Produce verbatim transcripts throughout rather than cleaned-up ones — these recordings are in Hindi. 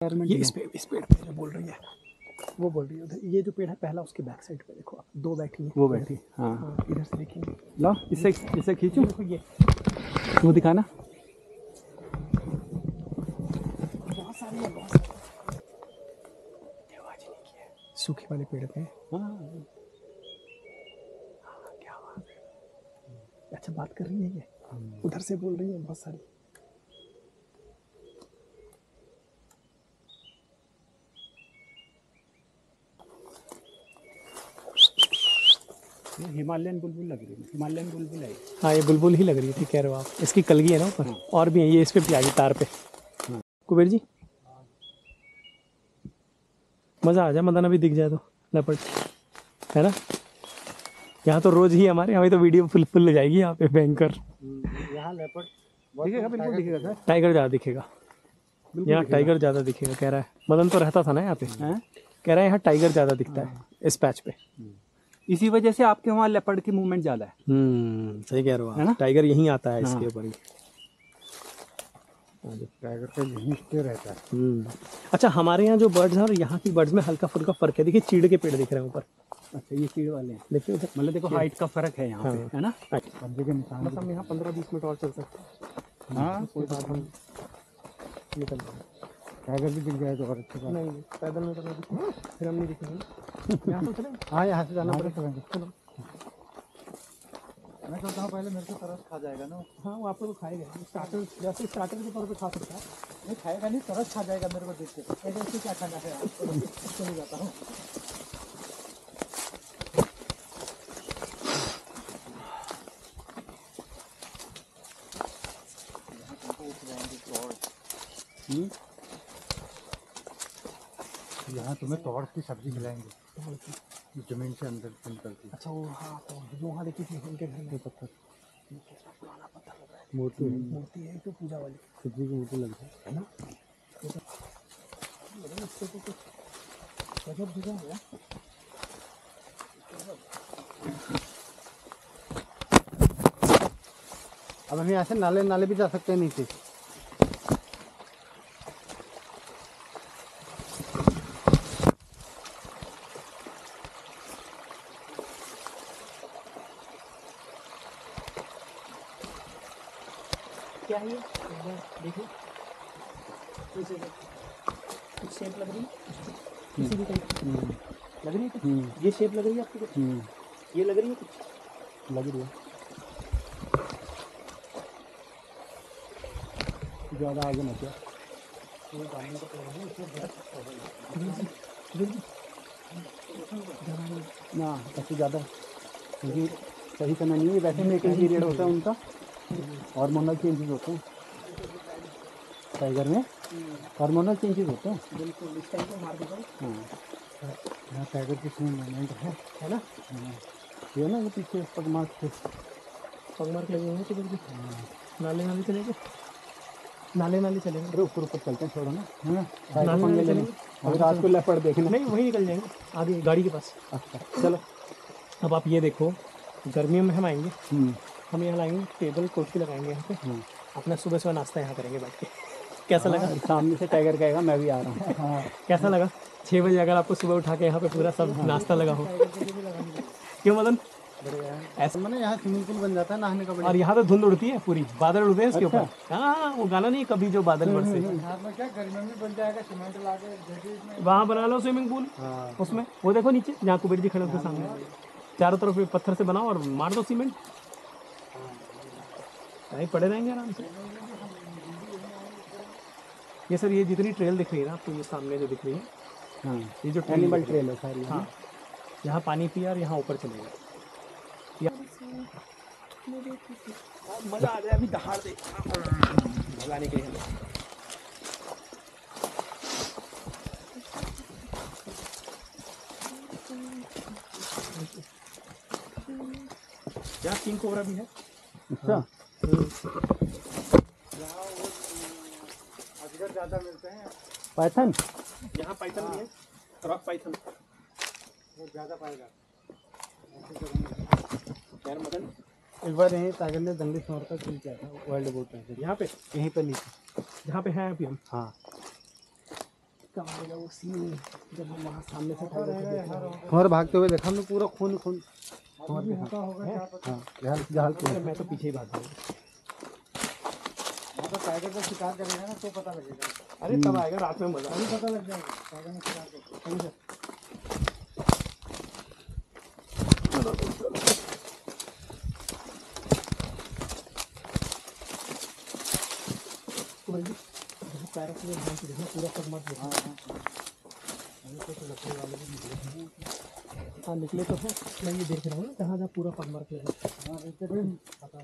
ये इस पे इस पेड़ पे जो बोल रही है वो बोल रही है उधर, ये जो पेड़ है पहला उसके बैक साइड पे देखो आप, दो बैठी है वो बैठी। हाँ, हाँ इधर से देखेंगे। लो इससे इससे खींचो, देखो ये वो दिखाना। बहुत सारी है, बहुत सारी आवाज नहीं की है सूखे वाले पेड़ पे। हाँ क्या बात है, अच्छा बात कर रही है ये, उधर से बोल रही है बहुत सारी। हिमालयन बुलबुल लग रही है, हिमालयन बुलबुल है। हाँ ये बुलबुल ही लग रही है, ठीक कह रहे हो आप। इसकी कलगी है ना ऊपर, और भी है ये इस पे भी आ गई तार पे। कुबेर जी मज़ा आ जाए, मदन अभी दिख जाए तो लेपर्ड है ना। यहाँ तो रोज ही हमारे, हमें तो वीडियो फुल फुल ले जाएगी यहाँ पे भयंकर। यहाँ लेपर्ड दिखेगा, बिल्कुल दिखेगा सर। टाइगर ज़्यादा दिखेगा यहाँ, टाइगर ज़्यादा दिखेगा कह रहा है मदन। तो रहता था ना यहाँ पे, कह रहा है यहाँ टाइगर ज़्यादा दिखता है इस पैच पे। इसी वजह से आपके वहाँ लेपर्ड की मूवमेंट ज़्यादा है। हम्म सही कह रहे हो है ना, आप, टाइगर यहीं आता है इसके ऊपर ही। टाइगर का यहीं स्टे रहता है। हम्म अच्छा हमारे यहाँ जो बर्ड्स हैं और यहाँ की बर्ड्स में हल्का फुल्का फर्क है। देखिए चीड़ के पेड़ दिख रहे हैं ऊपर। अच्छा ये चीड़ वाले हैं, देखिए उधर, मतलब देखो हाइट का फर्क है यहाँ पे, है ना। कब्जे के निशान। बस हम यहाँ पंद्रह बीस मिनट और चल सकते हैं। हाँ कोई बात हम निकल जाएंगे। टाइगर भी दिख जाए तो और अच्छी बात। नहीं पैदल में करना फिर हम नहीं दिखेंगे। यहाँ तो चले, हाँ यहाँ से जाना पड़ेगा। चलो मैं सोचता हूँ पहले मेरे को तरस खा जाएगा ना। हाँ वो आपको तो खाएगा स्टार्टर, जैसे स्टार्टर के तौर पे खा सकता है। नहीं खाएगा नहीं, तरस खा जाएगा मेरे को देख के। ऐसे क्या खाना है आपको, चले जाता हूँ। यहाँ तुम्हें तोड़ की सब्जी खिलाएंगे जमीन से अंदर से निकलती। अच्छा वो हाँ तो जो वहाँ देखी थी उनके घर में पत्थर, पुराना पत्थर लग रहा है। मूर्ति मूर्ति है तो पूजा वाली, शिव जी की मूर्ति लग रही है ना। गजब जगह है। अब हम यहाँ से नाले नाले भी जा सकते हैं नीचे। क्या है ये देखिए, कुछ शेप लग रही है किसी भी टाइप की लग रही है। ये शेप लग रही है आपको, ये लग रही है कुछ लग रही है ज़्यादा आगे मत ना, ऐसे ज़्यादा क्योंकि सही समय नहीं है। वैसे मेकिंग पीरियड होता है उनका, हार्मोनल चेंजेस होते हैं टाइगर में, हार्मोनल चेंजेस होते हैं। बिल्कुल इस टाइप को मार देता हूँ। हाँ यहाँ टाइगर की सेम मूवमेंट है है ना। ये ना वो पीछे पगमार्क थे, पगमार्क लगे हुए हैं किधर भी। नाले नाले चलेंगे, नाले नाले चलेंगे। अरे ऊपर ऊपर चलते हैं, छोड़ो ना, है ना। नाले नाले चलेंगे और रात को लेपर्ड देखना। नहीं वहीं निकल जाएंगे आगे गाड़ी के पास। अच्छा चलो अब आप ये देखो, गर्मियों में हम आएंगे, हम यहाँ लाएंगे टेबल कुर्सी लगाएंगे यहाँ पे, अपना सुबह सुबह नाश्ता यहाँ करेंगे बैठ के। कैसा लगा? सामने से टाइगर कहेगा मैं भी आ रहा हूँ। हाँ कैसा लगा? छः बजे अगर आपको सुबह उठा के यहाँ पे पूरा सब नाश्ता लगा हो। क्यों मदन? ऐसा मैंने यहाँ स्विमिंग पूल बन जाता है नहाने का। और यहाँ तो धुंध उड़ती है पूरी, बादल उड़ते हैं इसके ऊपर। हाँ वो गाना नहीं, कभी जो बादल बरसे। क्या गर्मी में बन जाएगा, सीमेंट ला के वहाँ बना लो स्विमिंग पूल। उसमें वो देखो नीचे जहाँ कुबेर जी खड़े होते सामने, चारों तरफ पत्थर से बनाओ और मार दो सीमेंट, कहीं पड़े रहेंगे आराम से। ये सर ये जितनी ट्रेल दिख रही है ना आपको, ये सामने जो दिख रही है, हाँ ये जो एनिमल ट्रेल है सारी। हाँ यहाँ पानी पिया और यहाँ ऊपर चलेगा। मजा आ जाए, अभी दहाड़ दे भगाने के लिए। यहाँ किंग कोबरा भी है। अच्छा अजगर ज़्यादा मिलते हैं। पाइथन, यहाँ पाइथन भी है, रॉक पाइथन वो ज़्यादा पाएगा। यार मदन एक बार यहीं टाइगर ने जंगली शोर का किल किया था, वर्ल्ड बोट है यहाँ पे, यहीं पे नीचे जहाँ पे हैं अभी हम। हाँ कब आएगा वो सीन जब हम वहाँ सामने से टाइगर को देखेंगे। और भागते हुए देखा हमने पूरा खून खून और अभी देखा। होता होगा क्या पता। हाँ जहाल जहाल अरे मैं तो पीछे ही भाग जाऊंगा। तो टाइगर का शिकार करेगा ना तो पता लगेगा। अरे तब आएगा रात में मजा। अभी पता लग जाएगा टाइगर ने शिकार करेगा। पैरों से देखना पूरा सब मत देखना। हाँ निकले तो है, मैं ये देख रहा हूँ ना जहाँ जहाँ पूरा पग मार के हाँ पता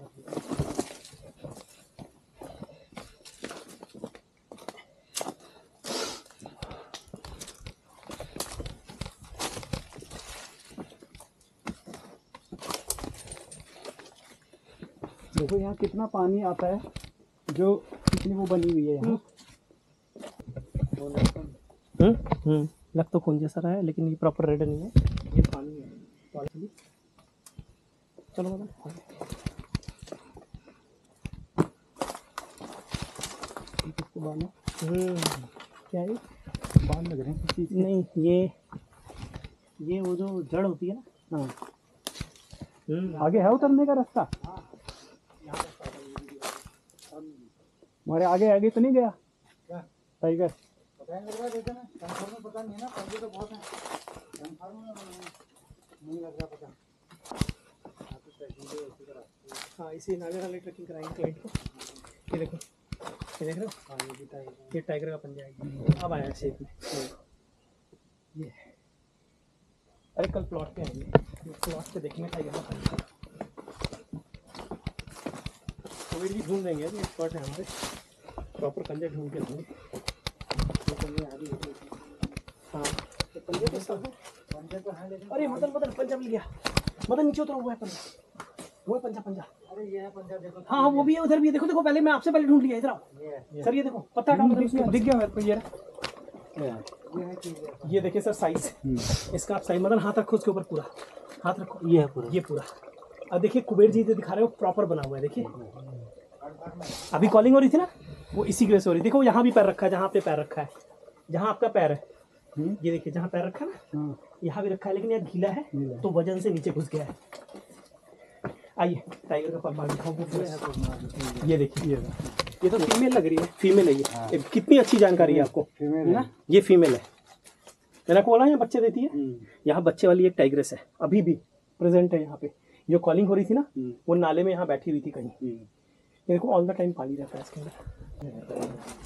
देखो यहाँ कितना पानी आता है, जो कितनी वो बनी हुई है यहाँ। हम्म हम्म लग तो खून जैसा रहा है लेकिन ये प्रॉपर रेड नहीं है, ये पानी है। तो चलो मतलब किसको बाल हम्म क्या है बाल लग रहे हैं किसी चीज़ के। नहीं ये ये वो जो जड़ होती है ना। हाँ हम्म आगे है उतरने का रास्ता। हमारे आगे आगे तो नहीं गया टाइगर। पता नहीं लग रहा देखो ना, कंफर्म में पता नहीं है ना, पंजे तो बहुत हैं, कंफर्म में नहीं लग रहा पता। हाँ इसी नाले नाले ट्रैकिंग कराएंगे क्लाइंट को। ये देखो ये देख रहे हो। हाँ ये भी टाइगर, ये टाइगर का पंजा है। अब आया शेप में ये। अरे कल प्लॉट पे आएंगे, प्लॉट पे देखेंगे टाइगर का पंजा। कोविड भी ढूंढ देंगे, अभी एक्सपर्ट है हमारे, प्रॉपर पंजा ढूंढ के देंगे। हाँ तो पंजे तो सब है, पंजे तो है लेकिन। अरे मदन मदन पंजा मिल गया। मदन नीचे उतरो, वो है पंजा, वो है पंजा पंजा। अरे ये है पंजा देखो। हाँ हाँ वो भी है, उधर भी है। देखो देखो पहले मैं आपसे पहले ढूंढ लिया। इधर आओ सर, ये देखो पत्ता हटाओ। दिख गया मेरे को ये ये देखिए सर साइज इसका। आप साइज मदन हाथ रखो उसके ऊपर, पूरा हाथ रखो। ये है पूरा, ये पूरा। अब देखिए कुबेर जी जो दिखा रहे हो प्रॉपर बना हुआ है। देखिए अभी कॉलिंग हो रही थी ना, वो इसी की वजह से हो रही है। देखो यहाँ भी पैर रखा है, जहाँ पे पैर रखा है, जहाँ आपका पैर है, ये देखिए जहाँ पैर रखा है ना, यहाँ भी रखा है, लेकिन यहाँ ढीला है तो वजन से नीचे घुस गया है। आइए टाइगर का पग दिखाऊँ। ये देखिए ये तो फीमेल लग रही है, फीमेल है ये। ये कितनी अच्छी जानकारी है आपको, है ना। ये फीमेल है, मैंने आपको बोला यहाँ बच्चे देती है। यहाँ बच्चे वाली एक टाइग्रेस है, अभी भी प्रेजेंट है यहाँ पे। जो कॉलिंग हो रही थी ना, वो नाले में यहाँ बैठी हुई थी कहीं। ये देखो ऑल द टाइम पानी रहता है इसके अंदर।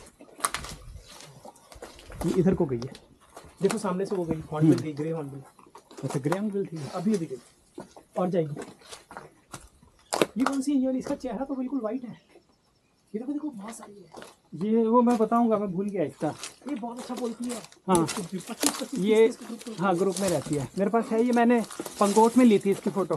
ये इधर को गई है, देखो सामने से वो गई। हॉर्नबिल थी, ग्रे हॉर्नबिल। अच्छा ग्रे हॉर्नबिल थी, अभी अभी गई और जाएगी। ये कौन सी है? ये इसका चेहरा तो बिल्कुल वाइट है। ये देखो देखो बहुत सारी है। ये वो मैं बताऊंगा, मैं भूल गया इसका। ये बहुत अच्छा बोलती है। हाँ पच्चीस पच्चीस ये हाँ ग्रुप में रहती है, मेरे पास है ये। मैंने पंगोट में ली थी इसकी फोटो।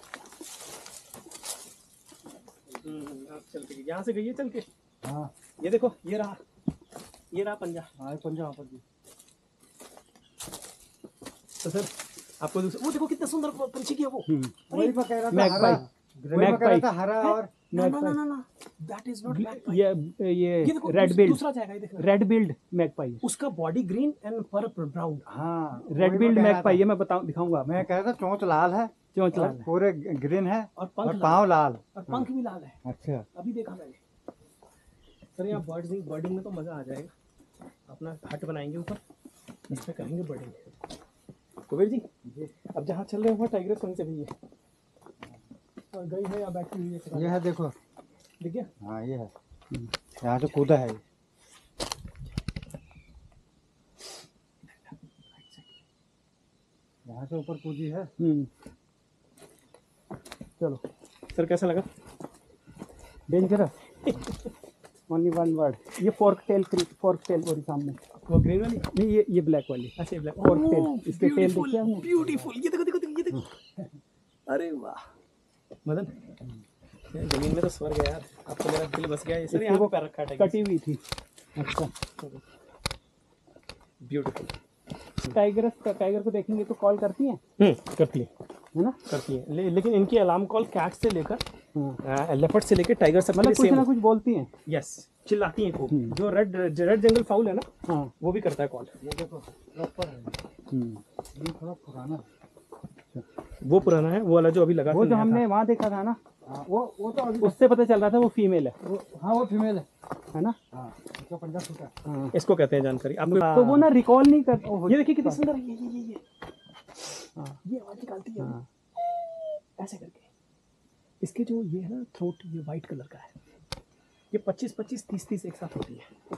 चल के यहाँ से गई है चल के। हाँ ये देखो ये रहा, ये रहा पंजा। हाँ पंजा वहाँ पर भी। तो सर आपको वो देखो कितना सुंदर पंछी किया वो। वही मैं कह रहा था, मैकपाई। वही मैं कह रहा था हरा और ना ना ना ना दैट इज नॉट मैकपाई। ये ये देखो रेड बिल्ड, दूसरा जाएगा। ये देखो रेड बिल्ड मैकपाई। उसका बॉडी ग्रीन एंड पर ब्राउन। हाँ रेड बिल्ड मैकपाई, ये मैं बताऊं दिखाऊंगा। मैं कह रहा था चोंच लाल है, चोंच लाल पूरे ग्रीन है और और पंख पाँव लाल और पंख भी लाल है। अच्छा अभी देखा मैंने सर। यहाँ बर्डिंग बर्डिंग में तो मज़ा आ जाएगा। अपना हट बनाएंगे ऊपर, इस पर करेंगे बर्डिंग। कुबेर जी अब जहाँ चल रहे हैं वहाँ टाइगर वहीं से भी है और गई है या बैठी हुई है। ये है देखो, दिख गया। हाँ ये है, यहाँ से कूदा है। यहाँ से ऊपर कूदी है। चलो सर कैसा लगा? Dangerous only one word. ये फोर्क टेल, फोर्क टेल वो सामने, वो ग्रीन वाली नहीं ये ये ब्लैक वाली। अच्छा ब्लैक फोर्क टेल, इसके टेल देखिए आपने? ब्यूटीफुल। ये देखो देखो देखो ये देखो। अरे वाह मदन, जमीन में तो स्वर्ग है यार। अब तो मेरा दिल बस गया। ये सर यहाँ पे पैर रखा है, कटी हुई थी। अच्छा ब्यूटीफुल। टाइगर टाइगर को देखेंगे तो कॉल करती हैं? हम्म करती है, है ना, करती है। ले, लेकिन इनकी अलार्म कॉल कैट से लेकर हाँ लेपर्ड से लेकर टाइगर सब मतलब कुछ ना कुछ बोलती हैं। यस चिल्लाती हैं खूब। जो रेड रेड जंगल फाउल है ना, हाँ वो भी करता है कॉल। ये देखो प्रॉपर है। ये थोड़ा पुराना वो पुराना है, वो वाला जो अभी लगा वो के जो नया हमने था। वहाँ देखा था ना, वो वो तो अभी उससे पता चल रहा था वो फीमेल है। वो, हाँ वो फीमेल है है ना। हाँ इसका पंजा फूटा। हाँ इसको कहते हैं जानकारी आपको। तो वो ना रिकॉल नहीं कर। ओहो, ये देखिए कितनी सुंदर है ये ये ये ये हाँ ये आवाज निकालती है हाँ ऐसे करके। इसके जो ये है ना थ्रोट, ये वाइट कलर का है। ये पच्चीस पच्चीस तीस तीस एक साथ होती है।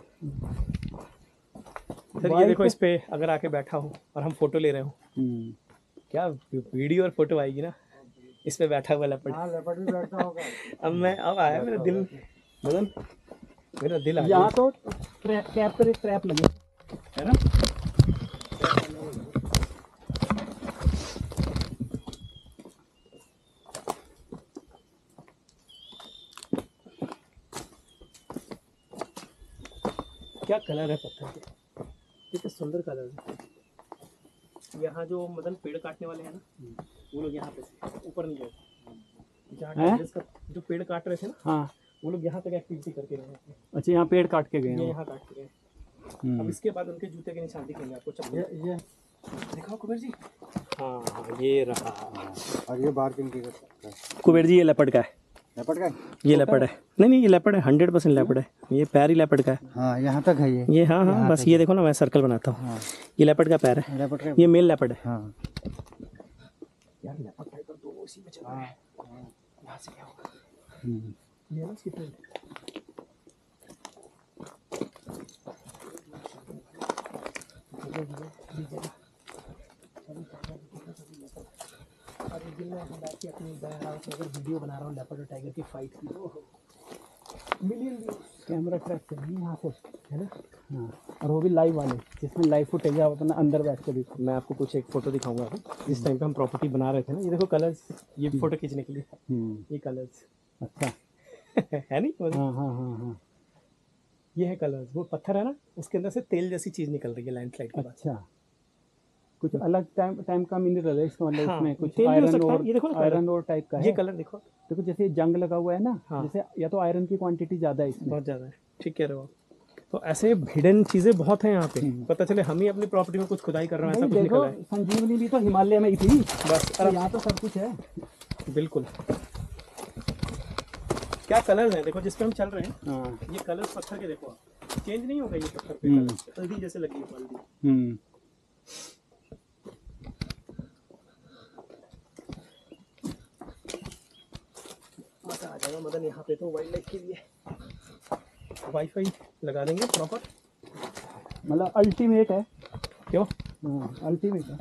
सर ये देखो, इस पे अगर आके बैठा हो और हम फोटो ले रहे हो, क्या वीडियो और फोटो आएगी ना, इस पे बैठा हुआ लेपर्ड। हाँ लेपर्ड भी बैठता होगा। अब मैं अब आया मेरा दिल, मदन मेरा दिल आ गया। यहाँ तो कैप पर एक ट्रैप लगे है ना। क्या कलर है पत्थर के, कितने सुंदर कलर है। यहाँ जो मदन पेड़ काटने वाले हैं ना, वो लोग यहाँ पे ऊपर नहीं गए। जहाँ टाइगर्स का जो पेड़ काट रहे थे ना, हाँ वो लोग यहाँ तक एक्टिविटी करके गए हैं। अच्छा यहाँ पेड़ काट के गए ये हैं। यहाँ काट के गए। अब इसके बाद उनके जूते के निशान दिखेंगे आपको। चप्पल ये ये दिखाओ कुबेर जी। हाँ ये रहा। और ये बार्किंग की कर सकता है कुबेर जी, ये लेपर्ड का है। लेपर्ड का ये लेपर्ड है। नहीं नहीं ये लेपर्ड है, हंड्रेड परसेंट लेपर्ड है। ये पैर ही लेपर्ड का है। हाँ यहाँ तक है ये। ये हाँ हाँ बस ये देखो ना, मैं सर्कल बनाता हूँ। हाँ। ये लेपर्ड का पैर है। लेपर्ड का ये मेल लेपर्ड है। हाँ यार लेपर्ड टाइगर तो उसी में चल रहा है। यहाँ से क्या होगा। ये ना इसकी प्रिंट। अगर वीडियो बना रहा हूँ लेपर्ड और टाइगर की फाइट की, मिलियन कैमरा ट्रैक चाहिए यहाँ से, है ना। हाँ और वो भी लाइव वाले, जिसमें लाइव फुटेज आप अपना अंदर बैठ कर देखो। मैं आपको कुछ एक फोटो दिखाऊंगा अभी। जिस टाइम पे हम प्रॉपर्टी बना रहे थे ना, ये देखो कलर्स, ये फोटो खींचने के लिए ये कलर्स। अच्छा है नहीं। हाँ हाँ हाँ हाँ ये है कलर्स। वो पत्थर है ना, उसके अंदर से तेल जैसी चीज निकल रही है लैंडस्लाइड के बाद। अच्छा कुछ अलग टाइम टाइम का मिनरल है इसका, मतलब हाँ, इसमें कुछ तेल भी हो आयरन सकता है। और ये देखो ना आयरन और टाइप का है। ये कलर देखो, देखो जैसे जंग लगा हुआ है ना, हाँ। जैसे या तो आयरन की क्वांटिटी ज्यादा है इसमें। बहुत ज़्यादा है, ठीक कह रहे हो आप। तो ऐसे हिडन चीज़ें बहुत हैं यहाँ पे। पता चले हम ही अपनी प्रॉपर्टी में कुछ खुदाई कर रहे हैं, ऐसा कुछ निकला है। संजीवनी भी तो हिमालय में ही थी बस तो यहाँ तो सब कुछ है। बिल्कुल। क्या कलर है देखो जिस पे हम चल रहे हैं। हाँ ये कलर पत्थर के देखो, चेंज नहीं होगा ये पत्थर पे कलर, हल्दी जैसे लगी है हल्दी। मजा आ जाएगा मदन। यहाँ पे तो वाइल्ड लाइफ के लिए वाईफाई लगा देंगे प्रॉपर, मतलब अल्टीमेट है। क्यों? हाँ अल्टीमेट है।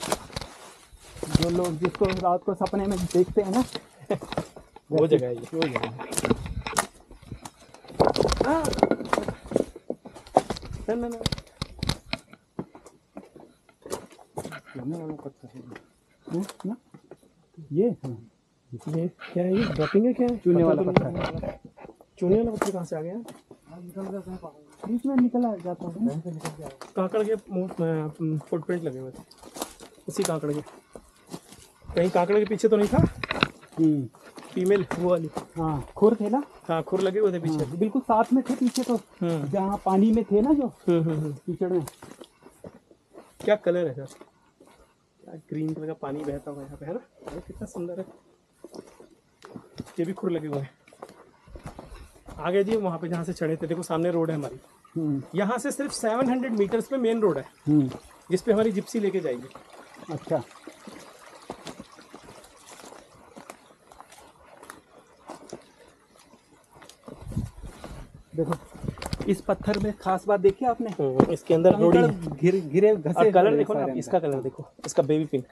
जो लोग जिसको रात को सपने में देखते हैं ना, वो जगह है ये, वो जगह है। हाँ। ना ना ना ना ये हाँ। ये क्या है? ये ड्रॉपिंग है क्या है? चूने वाला पत्थर। चूने वाला पत्थर कहाँ से आ गया? बीच में निकला जाता है ना। कांकड़ के फुटप्रिंट लगे हुए थे उसी कांकड़ के। कहीं कांकड़ के पीछे तो नहीं था फीमेल वो वाली? हाँ खुर थे ना। हाँ खुर लगे हुए थे पीछे। हाँ, बिल्कुल साथ में थे पीछे तो, जहाँ पानी में थे ना जो कीचड़ में। क्या कलर है सर? क्या ग्रीन कलर का पानी बहता हुआ यहाँ पे, है ना। ये कितना सुंदर है। ये भी खुर लगे हुए हैं। आगे जी वहाँ पे जहाँ से चढ़े थे, देखो सामने रोड है हमारी। यहाँ से सिर्फ सात सौ मीटर्स पे मेन रोड है, जिस पे हमारी जिप्सी लेके जाएगी। अच्छा देखो इस पत्थर में खास बात देखी आपने, इसके अंदर रोडी गिर गिरे घसे। कलर देखो ना, इसका कलर देखो, इसका बेबी पिंक।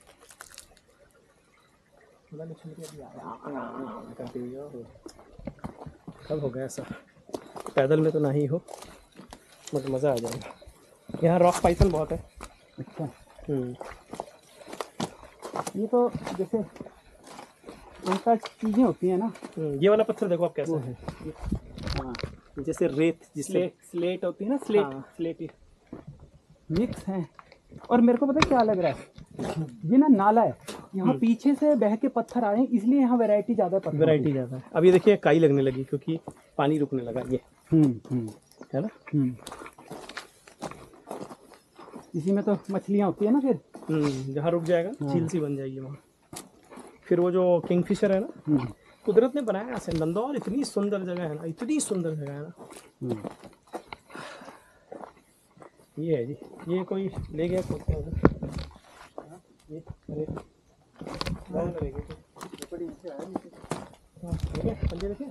कब हो गया ऐसा? पैदल में तो ना ही हो, बट मज़ा आ जाएगा। यहाँ रॉक पाइथन बहुत है। अच्छा ये तो जैसे उनका चीज़ें होती हैं ना। ये वाला पत्थर देखो आप कैसा है। हाँ जैसे रेत, जिससे स्लेट होती है ना, स्लेट। हाँ, स्लेट मिक्स है। और मेरे को पता है क्या लग रहा है, ये ना नाला है, यहाँ पीछे से बह के पत्थर आए हैं, इसलिए यहाँ वैरायटी ज़्यादा है। वैरायटी ज़्यादा है। अब ये देखिए काई लगने लगी क्योंकि पानी रुकने लगा। ये हम्म हम्म है ना। हम्म इसी में तो मछलियाँ होती है ना फिर। हम्म जहाँ रुक जाएगा झील सी बन जाएगी वहाँ। फिर वो जो किंगफिशर है ना, हम्म कुदरत ने बनाया ऐसे। नंदौर इतनी सुंदर जगह है ना, इतनी सुंदर जगह है ना। हम्म ये है जी, ये कोई ले गया खोदते हैं ये। अरे गाँव में ले गए। हाँ देखिए पंजे देखिए।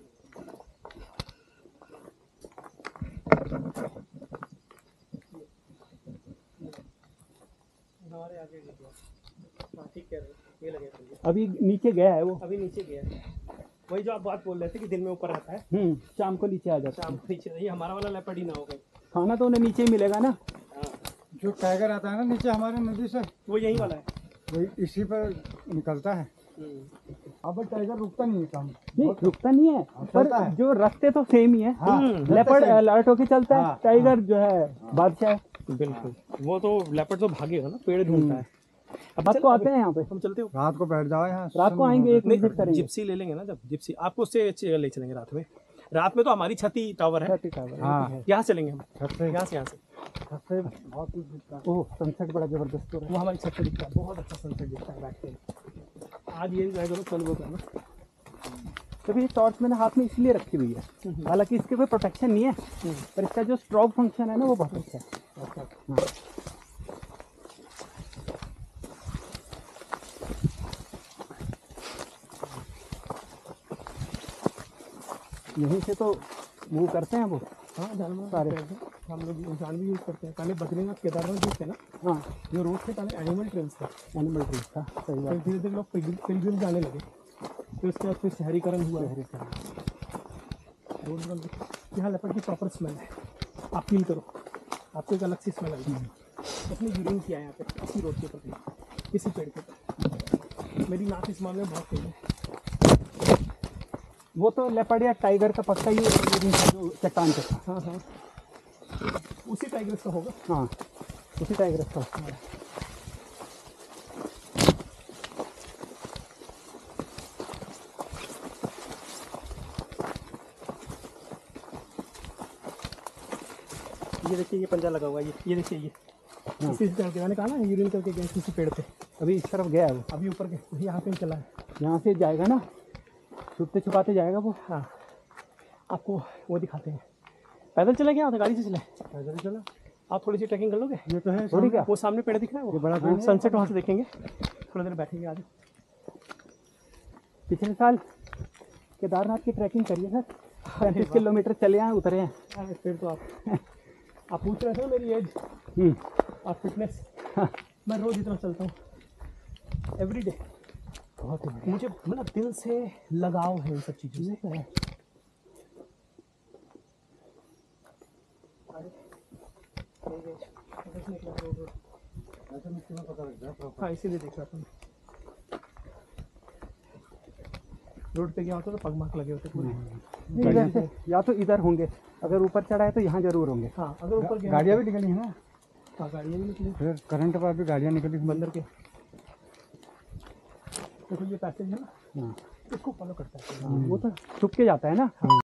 हमारे आगे ले गया। हाँ ठीक कह रहे हो, ये लगे पंजे। अभी नीचे गया है वो। अभी नीचे गया है। वही जो आप बात बोल रहे थे कि दिन में ऊपर रहता है, हम्म शाम को नीचे आ जाता है। शाम को नीचे। ये हमारा वाला लेपर्ड ही ना हो गए। खाना तो उन्हें नीचे ही मिलेगा ना। हाँ जो टाइगर आता है ना नीचे हमारे नदी से, वो यही वाला है। वही इसी पर निकलता है। हम्म। अब टाइगर रुकता नहीं है काम। नहीं रुकता नहीं है, पर चलता है। जो रास्ते तो सेम ही है। हाँ, लेपर्ड same। अलर्ट होके चलता है, हाँ, टाइगर जो है बादशाह है। बिल्कुल। वो तो लेपर्ड तो भागेगा ना, पेड़ ढूंढता है। अब रात को आते हैं यहाँ पे। हम चलते हो। रात को बैठ जाओ यहाँ। रात को आएंगे, एक विजिट करेंगे। जिप्सी ले लेंगे ना, जब जिप्सी आपको उससे च- ले चलेंगे रात में। रात में तो हमारी छती टावर है, हाँ यहाँ चलेंगे हम। छत से यहाँ से यहाँ से छत से बहुत कुछ दिखता है। ओह सनसेट बड़ा जबरदस्त हो रहा वो हमारी छत से दिखता है, बहुत अच्छा सनसेट दिखता है बैठ के। आज ये एंजॉय करो, कल वो करना। है। तो ये टॉर्च मैंने हाथ में इसलिए रखी हुई है, हालांकि इसके कोई प्रोटेक्शन नहीं है, पर इसका जो स्ट्रोक फंक्शन है ना वो बहुत अच्छा है। हाँ। यहीं से तो वो करते हैं वो। हाँ जानवर सारे। करते हैं। हम लोग इंसान भी यूज़ करते हैं। पहले बद्रीनाथ केदारनाथ जो थे ना, हाँ जो रोड थे पहले एनिमल ट्रेन्स थे। एनिमल ट्रीज था, सही फिर बात। धीरे धीरे लोग पिलग्रिम जाने लगे। फिर उसके बाद फिर शहरीकरण हुआ है। रोड बन गई। यहाँ लेपर्ड की प्रॉपर स्मेल है, आप फील करो, आपको एक अलग सी स्मेल आएगी। अपनी यूरिन किया है यहाँ पे इसी रोड के ऊपर, इसी पेड़ के ऊपर। मेरी नाक इस मामले में बहुत तेज है। वो तो लेपर्ड या टाइगर का पक्का ही जो चट्टान पे था। हाँ हाँ, उसी टाइगर का होगा। हाँ उसी टाइगर का। ये देखिए, ये पंजा लगा हुआ है। ये ये देखिए, ये इसी से मैंने कहा ना यूरिन करके गए किसी पेड़ पे। अभी इस तरफ गया है वो, अभी ऊपर के यहाँ पे ही चला है। यहाँ से जाएगा ना, छुपते छुपाते जाएगा वो। हाँ आपको वो दिखाते हैं। पैदल चले क्या गाड़ी से चले? पैदल चलो। आप थोड़ी सी ट्रैकिंग कर लोगे? ये तो है थोड़ी क्या, वो सामने पेड़ दिख रहा है, वो बड़ा पेड़ है। सनसेट वहाँ से देखेंगे। थोड़ी देर बैठेंगे आज। पिछले साल केदारनाथ की ट्रैकिंग करिए सर, पैंतीस किलोमीटर चले आए, उतरे हैं। हाँ, फिर तो आप आप पूछ रहे थे ना मेरी एज हम्म, और फिटनेस। मैं रोज इतना चलता हूँ, एवरी डे। बहुत ही बढ़िया। मुझे मतलब दिल से लगाव है इन सब चीज़ों से। ये है। हाँ इसीलिए देख रहा था मैं। रोड पे गया होता तो पग मार्क लगे होते पूरे। नहीं, इधर से या तो इधर होंगे, अगर ऊपर चढ़ा है तो यहाँ जरूर होंगे। हाँ अगर ऊपर गया गाड़ियाँ भी निकली है ना, हाँ गाड़ियाँ भी निकली फिर करंट पर भी गाड़ियाँ निकली। बंदर के। देखो ये पैसेज है ना, हाँ इसको फॉलो करता है। हाँ, वो तो छुप के जाता है ना।